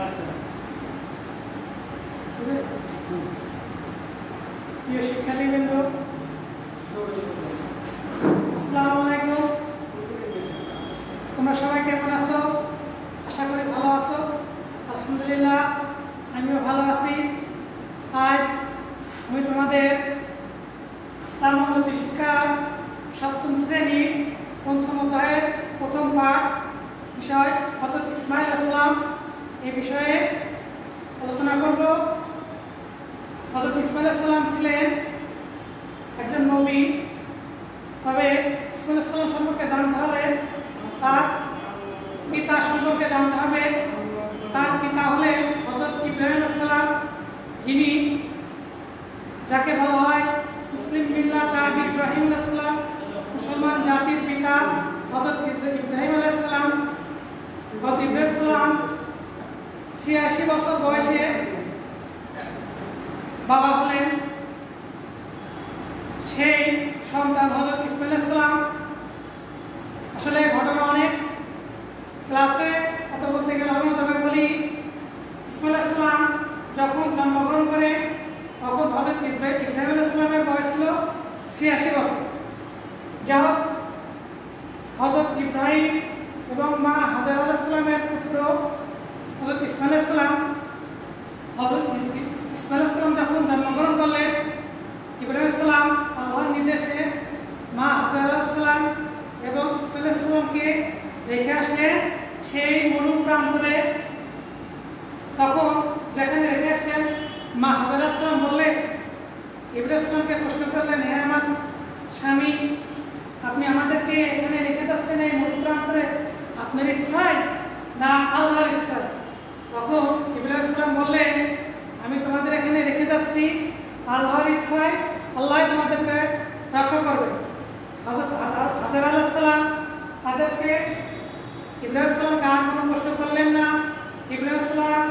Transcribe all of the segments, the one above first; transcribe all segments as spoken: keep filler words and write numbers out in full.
প্রিয় শিক্ষার্থীবৃন্দ, আসসালামু আলাইকুম। তোমরা সবাই কেমন আছো? আশা করি ভালো আছো। আলহামদুলিল্লাহ, আমিও ভালো আছি। আজ আমি তোমাদের ইসলাম উন্নতি শিক্ষা সপ্তম শ্রেণী পঞ্চম অধ্যায়ের প্রথম পাঠ বিষয় হযরত ইসমাঈল আলাইহিস সালাম এই বিষয়ে আলোচনা করব। হযরত ইসমাঈল আলাইহিস সালাম ছিলেন একজন নবী। তবে ইসমাঈল আলাইহিস সালাম সম্পর্কে জানতে হলে তার পিতা সম্পর্কে জানতে হবে। তার পিতা হলেন হযরত ইব্রাহিম আলাইহিস সালাম, যিনি যাকে বলা হয় মুসলিম মিল্লাত আবি ইব্রাহিম আলাইহিস সালাম, মুসলমান জাতির পিতা হযরত ইব্রাহিম আলাইহিস সালাম। হযরত ইব্রাহিম আলাইহিস সালাম ছিয়াশি বছর বয়সে বাবা হলেন। সেই সন্তান হযরত ইসমাঈল আলাইহিস সালাম। আসলে ঘটনা অনেক, ক্লাসে এত বলতে গেলে আমি তবে বলি, ইসমাঈল আলাইহিস সালাম যখন জন্মগ্রহণ করে তখন হযরত ইব্রাহিম আলাইহিস সালামের বয়স ছিল ছিয়াশি বছর। যা হোক, হযরত ইব্রাহিম এবং মা হাজারা আলাইহিস সালামের পুত্র হযরত ইসমাঈল আলাইহিস সালাম। হযরত ইসমাঈল আলাইহিস সালাম যখন জন্মগ্রহণ করলেন, ইব্রাহিম আলাইহিস সালাম আল্লাহর নির্দেশে মা হাজারা আলাইহিস সালাম এবং ইসমাঈল আলাইহিস সালামকে রেখে আসলেন সেই মরু প্রান্তরে। তখন যেখানে রেখে আসলেন, মা হাজারা আলাইহিস সালাম বললেন, ইব্রাহিম আলাইহিস সালামকে প্রশ্ন করলেন, হে আমার স্বামী, আপনি আমাদেরকে এখানে রেখে যাচ্ছেন এই মরু প্রান্তরে আপনার ইচ্ছায় না আল্লাহর ইচ্ছায়? তখন ইব্রাহিম আলাইহিস সালাম বললেন, আমি তোমাদের এখানে রেখে যাচ্ছি আল্লাহর ইচ্ছায়, আল্লাহ তোমাদেরকে রক্ষা করবে। হযরত হাজারা আলাইহিস সালাম তাদেরকে ইব্রাহিম আলাইহিস সালামকে আর কোনো প্রশ্ন করলেন না। ইব্রাহিম আলাইহিস সালাম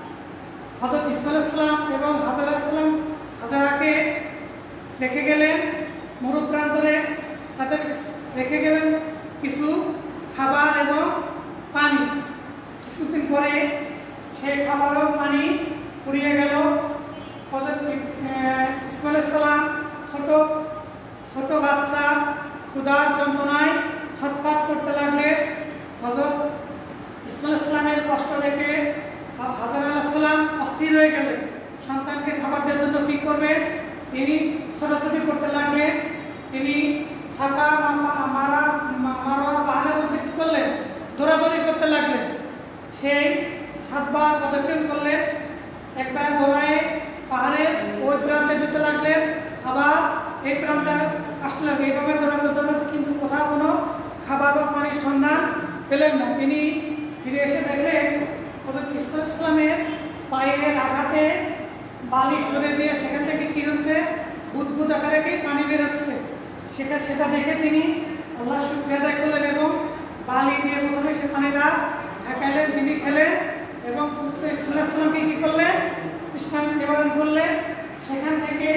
হযরত ইসমাঈল আলাইহিস সালাম এবং হাজারা আলাইহিস সালাম হাজারাকে রেখে গেলেন মরু প্রান্তরে। তাদেরকে রেখে গেলেন কিছু খাবার এবং পানি। কিছুদিন পরে সেই খাবার এবং পানি ফুরিয়ে গেল। হযরত ইসমাঈল আলাইহিস সালাম ছোট ছোট বাচ্চা ক্ষুধার যন্ত্রণায় ছটফট করতে লাগলেন। হযরত ইসমাঈল আলাইহিস সালামের কষ্ট দেখে হাজারা আলাইহিস সালাম অস্থির হয়ে গেলেন। সন্তানকে খাবার দেওয়ার জন্য কি করবে, তিনি ছোটাছুটি করতে লাগলেন। তিনি সাফা মারা মারা পাহাড়ের মধ্যে কি করলেন, দৌড়াদৌড়ি করতে লাগলেন। সেই সাতবার পদক্ষেপ করলেন। একটা দৌড়ায় পাহাড়ের ওই প্রান্তে যেতে লাগলেন, আবার এই প্রান্তে আসলেন। এইভাবে দৌড়াতে দৌড়াতে কিন্তু কোথাও কোনো খাবার বা পানির সন্ধান পেলেন না। তিনি ফিরে এসে দেখলেন হযরত ইসা ইসলামের পায়ের আঘাতে বালি সরে দিয়ে সেখান থেকে কি হচ্ছে, বুদবুদ আকারে কি পানি বের হচ্ছে। সেটা সেটা দেখে তিনি আল্লাহ শুকরিয়া আদায় করলেন এবং বালি দিয়ে প্রথমে সে পানিটা ঢাকাইলেন। তিনি খেলেন এবং পুত্র ইসমাঈল আলাইহিস সালামকে কি করলেন, ইসলাম নিবারণ করলেন। সেখান থেকে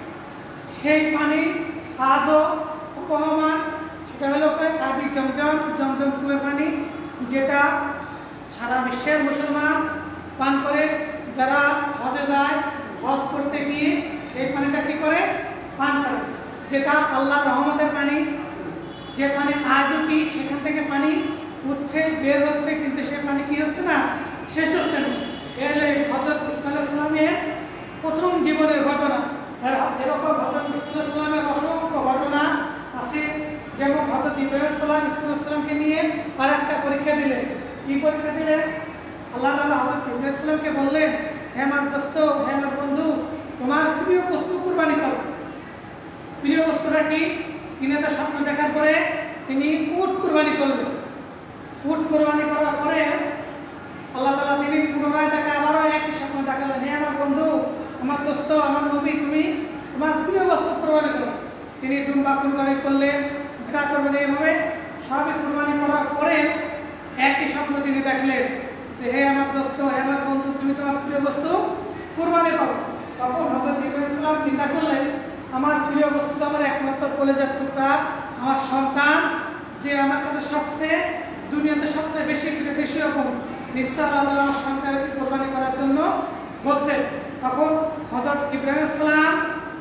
সেই পানি আজও প্রবহমান। সেটা হলো আবি জমজম, জমজম কুয়ের পানি, যেটা সারা বিশ্বের মুসলমান পান করে। যারা হজে যায়, হজ করতে গিয়ে সেই পানিটা কি করে, পান করে, যেটা আল্লাহর রহমতের পানি। যে পানি আজও কি সেখান থেকে পানি উঠছে, বের হচ্ছে, কিন্তু সে পানি কি হচ্ছে না, শেষ হচ্ছে না। এর হযরত ইসমাঈল আলাইহিস সালামের প্রথম জীবনের ঘটনা। এরকম হযরত ইসমাঈল আলাইহিস সালামের অসংখ্য ঘটনা আছে। যেমন হযরত ইব্রাহিম আলাইহিস সালাম ইসমাঈল আলাইহিস সালামকে নিয়ে আর একটা পরীক্ষা দিলেন। কি পরীক্ষা দিলেন? আল্লাহ তাআলা হযরত ইব্রাহিম আলাইহিস সালামকে বললেন, হে আমার দোস্ত, হে আমার বন্ধু, তোমার প্রিয় বস্তু কুরবানি করো। প্রিয় বস্তুটা কি? তিনি একটা স্বপ্ন দেখার পরে তিনি উট কুরবানি করলেন। উট কুরবানি করার পরে আল্লাহ তাআলা তিনি পুনরায় তাকে আবারও একই স্বপ্ন দেখালেন, হে আমার বন্ধু, আমার দোস্ত, আমার নবী, তুমি তোমার প্রিয় বস্তু কুরবানি করো। তিনি দুম্বা কুরবানি করলেন, ভেড়া কুরবানি, এইভাবে সবই কুরবানি করার পরে একই স্বপ্ন তিনি দেখলেন যে, হে আমার দোস্ত, হে আমার বন্ধু, তুমি তোমার প্রিয় বস্তু কুরবানি করো। তখন হযরত ইব্রাহিম আলাইহিস সালাম চিন্তা করলেন, আমার প্রিয় বস্তু তো আমার একমাত্র কলেজার টুকরা, আমার সন্তান, যে আমার কাছে সবচেয়ে দুনিয়াতে সবচেয়ে বেশি বেশি রকম নিশ্চয় আল্লাহ তাআলা আমার সন্তানকে কুরবানি করার জন্য বলছে। তখন হযরত ইব্রাহিম আলাইহিস সালাম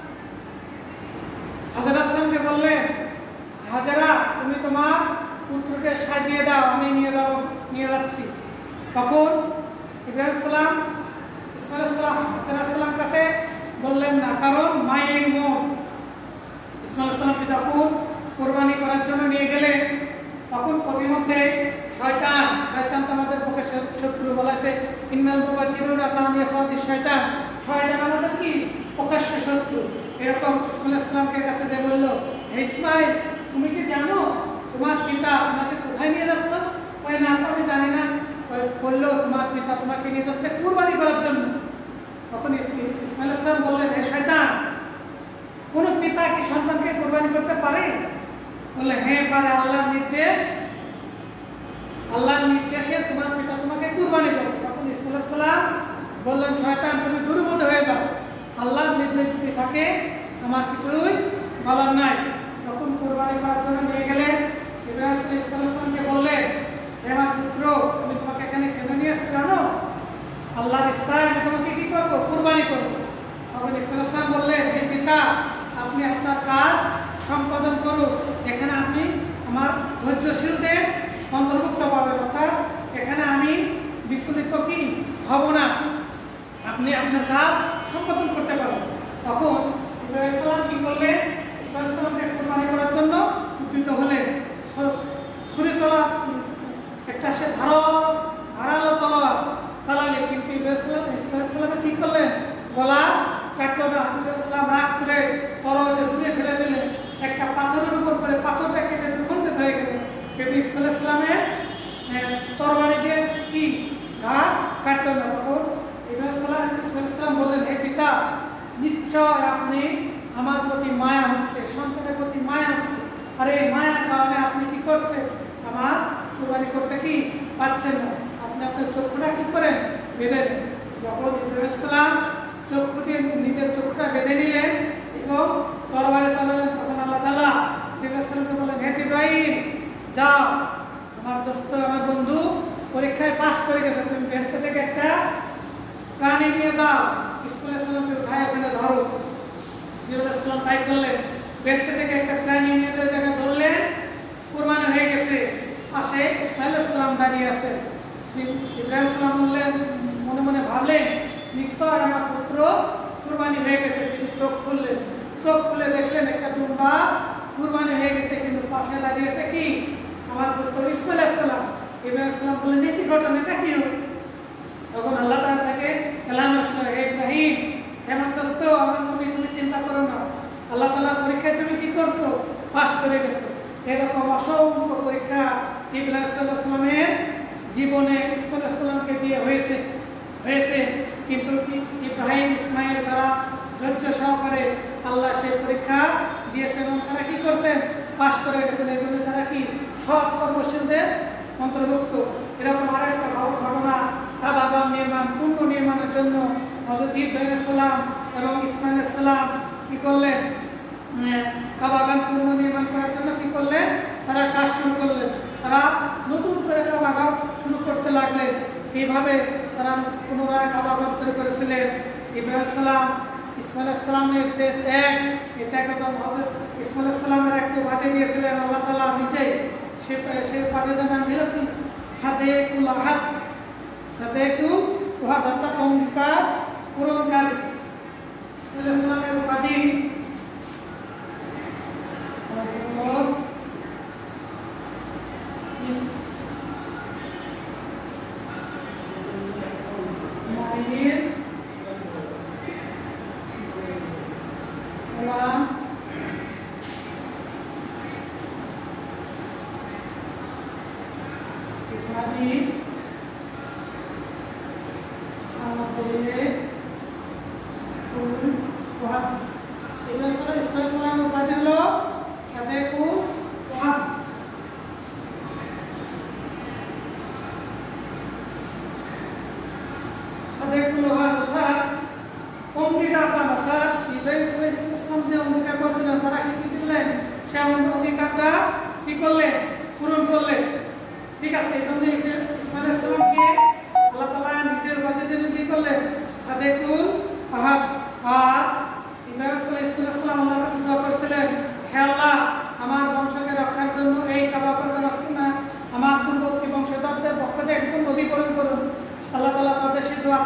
হাজেরা সালামকে বললেন, হাজেরা তুমি তোমার পুত্রকে সাজিয়ে দাও, আমি নিয়ে যাব নিয়ে যাচ্ছি। তখন ইব্রাহিম সালাম ইসমাইল সালাম হাজেরা সালাম কাছে বললেন না, কারণ মায়ের মন। ইসমাইল সালামকে যখন কুরবানি করার জন্য নিয়ে গেলেন, তখন প্রতিমধ্যে শয়তান শয়তান তো আমাদের পক্ষে শত্রু বলেছে, ইন্নাল মুবাজ্জিরুনা কানু ইখওয়াতিশ শয়তান, শয়তান আমাদের কি প্রকাশ্য শত্রু। এরকম ইসমাইল সালামকে কাছে যে বলল, হে ইসমাইল তুমি কি জানো তোমার পিতা তোমাকে কোথায় নিয়ে যাচ্ছে? ওই না তো আমি জানি না। বললো তোমার পিতা তোমাকে নিয়ে যাচ্ছে কুরবানি করার জন্য। তখন ইসমাইল সালাম বললেন, হে শয়তান, কোন পিতা কি সন্তানকে কুরবানি করতে পারে? বললে হ্যাঁ পারে, আল্লাহর নির্দেশ, আল্লাহর নির্দেশে তোমার পিতা তোমাকে কুরবানি করবে। তখন ইসমাইল সালাম বললেন, শয়তান তুমি দুর্বোধ হয়ে যাও, আল্লাহর নির্দেশ যদি থাকে আমার কিছুই বলার নাই। তখন কুরবানি করার জন্য নিয়ে গেলেন। ইব্রাহিম সালামকে বললেন, হে আমার পুত্র, আমি তোমাকে এখানে কেন নিয়ে আসছি জানো? আল্লাহর ইচ্ছায় আমি তোমাকে কি করবো? কুরবানি করবো। তখন ইসমাইল সালাম বললেন, হে পিতা, আপনি আপনার কাজ সম্পাদন করুন, এখানে আপনি আমার ধৈর্যশীলদের অন্তর্ভুক্ত পাবেন, অর্থাৎ এখানে আমি বিচলিত কি হব না, আপনি আপনার কাজ সম্পাদন করতে পারেন। তখন ইব্রাহিম সালাম কি করলেন? ইসমাইল সালামকে কুরবানি করার জন্য উদ্যত হলেন। ছুরি চলা একটা সে ধারো ধারালো তলোয়ার চালালেন, কিন্তু ইসমাইল সালাম কি করলেন? গলা কাটলো না। ইব্রাহিম সালাম রাগ করে তরবারি দূরে ফেলে দিলেন, একটা পাথরের উপর করে পাথরটা কেটে দুখণ্ডিত হয়ে গেল। কিন্তু ইসমাইল সালামের তরবারি দিয়ে কি ঘা কাটলো না। তখন ইব্রাহিম সালাম ইসমাইল সালাম বললেন, হে পিতা, নিশ্চয় আপনি আমার প্রতি মায়া হচ্ছে, সন্তানের প্রতি মায়া হচ্ছে, আর এই মায়ার কারণে আপনি কি করছেন? আমার কুরবানি করতে কি পাচ্ছেন না, আপনি আপনার চক্ষুটা কি করেন? বেঁধে নেন। যখন ইব্রাহিম সালাম চক্ষু দিয়ে নিজের চক্ষুটা বেঁধে নিলেন এবং তরবারি চালালেন, তখন আল্লাহ তাআলা ইব্রাহিম সালামকে বললেন, হে ইব্রাহিম যাও, আমার দোস্ত আমার বন্ধু পরীক্ষায় পাশ করে গেছে, তুমি বেহেশত থেকে একটা প্রাণী নিয়ে যাও, ইসমাইল সালামকে উঠায় ওখানে ধরো। ইব্রাহিম সালাম তাই করলেন, বেহেশত থেকে একটা প্রাণী নিয়ে জায়গায় ধরলেন, কুরবানি হয়ে গেছে। পাশে ইসমাইল সালাম দাঁড়িয়ে আছে। ইব্রাহিম সালাম বললেন, মনে মনে ভাবলেন, নিশ্চয় আমার পুত্র কুরবানি হয়ে গেছে। তিনি চোখ খুললেন, চোখ খুলে দেখলেন একটা দুম্বা কুরবানি হয়ে গেছে, কিন্তু পাশে দাঁড়িয়েছে কি আমার পুত্র ইসমাইল সালাম। ইব্রাহিম সালাম বললেন, দেখি ঘটনা এটা কি হলো? তখন আল্লাহ তাআলা তাকে কালাম আসলো, হে ইব্রাহিম, হে আমার দোস্ত আমার নবী, তুমি চিন্তা করো না, আল্লাহ তাআলার পরীক্ষায় তুমি কি করছো? পাশ করে গেছো। এরকম অসংখ্য পরীক্ষা ইব্রাহিম সালামের জীবনে ইসমাইল সালামকে দিয়ে হয়েছে হয়েছে কিন্তু ইব্রাহিম ইসমাইল তারা ধৈর্য সহকারে আল্লাহ সেই পরীক্ষা দিয়েছেন এবং তারা কি করছেন? পাশ করে গেছেন। এই জন্য তারা কি সৎ কর্মশীলদের অন্তর্ভুক্ত। এরকম আর একটা ঘটনা, কাবাগর নির্মাণ পূর্ণ নির্মাণের জন্য হযরত ইব্রাহিম সালাম এবং ইসমাইল সালাম কি করলেন? কাবাগান পূর্ণ নির্মাণ করার জন্য কি করলেন? তারা কাজ শুরু করলেন। তারা নতুন করে কাবাগান শুরু করতে লাগলেন। এইভাবে তারা পুনরায় কাবাগান তৈরি করেছিলেন। ইব্রাহিম সালাম ইসমাইল সালামের যে ত্যাগ, এই ত্যাগ হযরত ইসমাইল সালামের একটু বাদে দিয়েছিলেন আল্লাহ তাআলা নিজেই। সে সেই পাটির নাম দিল কি? সাদেকুল আহাদ। সাদেকুল আহাদ অর্থাৎ অঙ্গীকার পূরণকারী। ইসমাইল সালামের উপাধি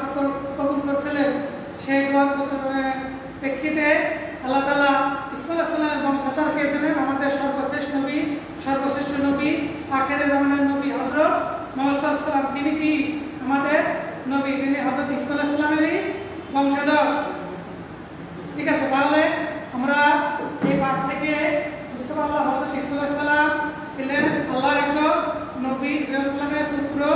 কবুল করেছিলেন সেই দোয়ার প্রেক্ষিতে আল্লাহ তাআলা ইসমাঈল আলাইহিস সালামের বংশধরকে দিলেন আমাদের সর্বশ্রেষ্ঠ নবী সর্বশ্রেষ্ঠ নবী আখেরে জামানের নবী হযরত মুহাম্মদ সাল্লাল্লাহু আলাইহি ওয়াসাল্লাম। তিনি কি আমাদের নবী, যিনি হযরত ইসমাঈল আলাইহিস সালামেরই বংশধর। ঠিক আছে, তাহলে আমরা এই পাঠ থেকে বুঝতে পারলাম হযরত ইসমাঈল আলাইহিস সালাম ছিলেন আল্লাহর একজন নবী, ইব্রাহিম আলাইহিস সালামের পুত্র।